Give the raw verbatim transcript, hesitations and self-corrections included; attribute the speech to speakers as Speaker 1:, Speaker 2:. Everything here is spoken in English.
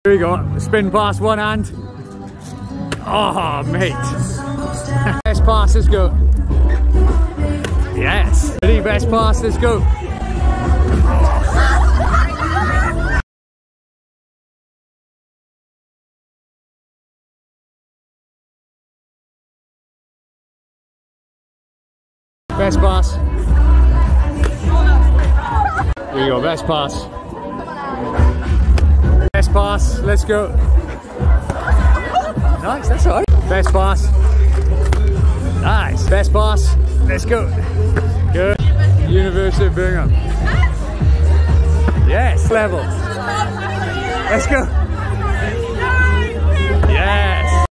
Speaker 1: Here we go, spin pass one hand. Oh, mate. Best pass, let's go. Yes. Ready, best pass, let's go. Best pass. Here you go, best pass. Best pass, let's go. Nice, that's all right. Best pass. Nice, best pass, let's go. Good. University of Birmingham. Yes, level. Let's go.